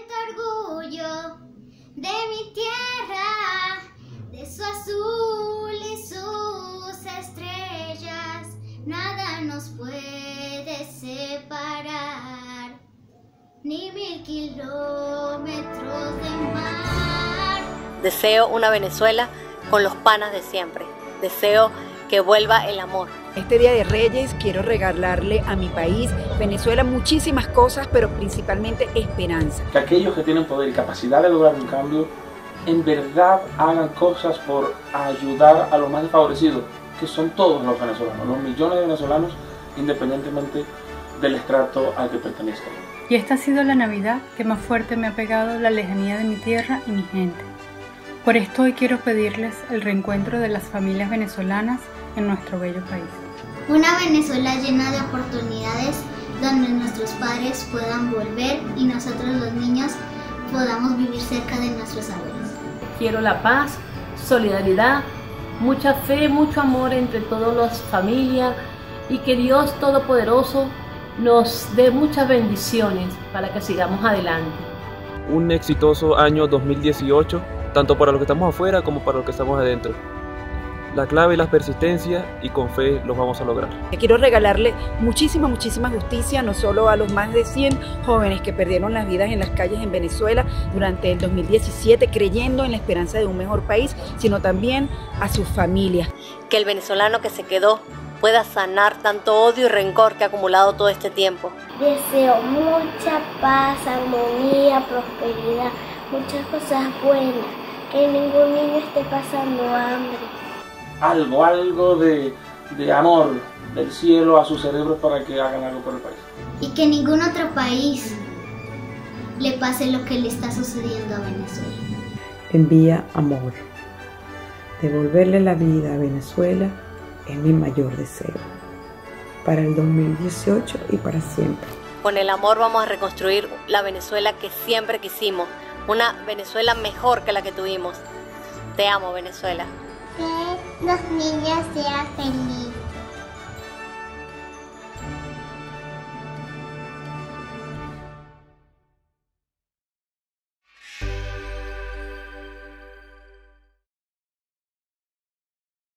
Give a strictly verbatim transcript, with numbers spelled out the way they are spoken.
siento orgullo de mi tierra, de su azul y sus estrellas. Nada nos puede separar, ni mil kilómetros de mar. Deseo una Venezuela con los panas de siempre. Deseo que vuelva el amor. Este Día de Reyes quiero regalarle a mi país, Venezuela, muchísimas cosas, pero principalmente esperanza. Que aquellos que tienen poder y capacidad de lograr un cambio, en verdad hagan cosas por ayudar a los más desfavorecidos, que son todos los venezolanos, los millones de venezolanos, independientemente del estrato al que pertenezcan. Y esta ha sido la Navidad que más fuerte me ha pegado la lejanía de mi tierra y mi gente. Por esto hoy quiero pedirles el reencuentro de las familias venezolanas en nuestro bello país. Una Venezuela llena de oportunidades donde nuestros padres puedan volver y nosotros los niños podamos vivir cerca de nuestros abuelos. Quiero la paz, solidaridad, mucha fe, mucho amor entre todas las familias y que Dios Todopoderoso nos dé muchas bendiciones para que sigamos adelante. Un exitoso año dos mil dieciocho, tanto para los que estamos afuera como para los que estamos adentro. La clave es la persistencia y con fe los vamos a lograr. Quiero regalarle muchísima, muchísima justicia, no solo a los más de cien jóvenes que perdieron las vidas en las calles en Venezuela durante el dos mil diecisiete, creyendo en la esperanza de un mejor país, sino también a sus familias. Que el venezolano que se quedó pueda sanar tanto odio y rencor que ha acumulado todo este tiempo. Deseo mucha paz, armonía, prosperidad, muchas cosas buenas, que ningún niño esté pasando hambre. Algo, algo de, de amor del cielo a sus cerebros para que hagan algo por el país. Y que ningún otro país le pase lo que le está sucediendo a Venezuela. Envía amor. Devolverle la vida a Venezuela es mi mayor deseo. Para el dos mil dieciocho y para siempre. Con el amor vamos a reconstruir la Venezuela que siempre quisimos. Una Venezuela mejor que la que tuvimos. Te amo, Venezuela. Que los niños sean felices.